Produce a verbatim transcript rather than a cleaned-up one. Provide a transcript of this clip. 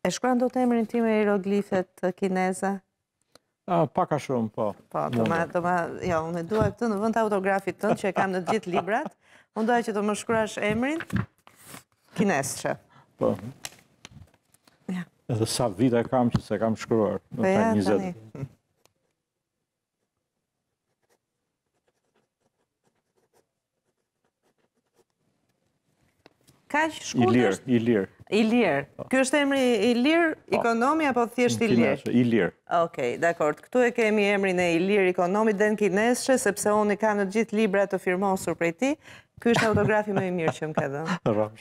E shkruan dot emrin tim me hieroglifet kineze? Paka shumë, po. Po, do ma, do ma, jo, unë e dua këtë në vend të autografit tënd që e kam në gjithë librat, unë doja që do më shkruash emrin kinesçe. Po. Ja. Edhe sa vite kam që se kam shkruar. Po ja, tani. Kaq shkurt Ilir, është? Ilir. Ilir. Ky është emri Ilir Ikonomi apo thjesht Ilir? Ilir. Okej, dakord. Këtu e kemi emrin e Ilir Ikonomi den kinesçe, sepse unë i kam në gjithë libra të firmosur prej tij. Ky është autografi më i mirë që më ka dhënë.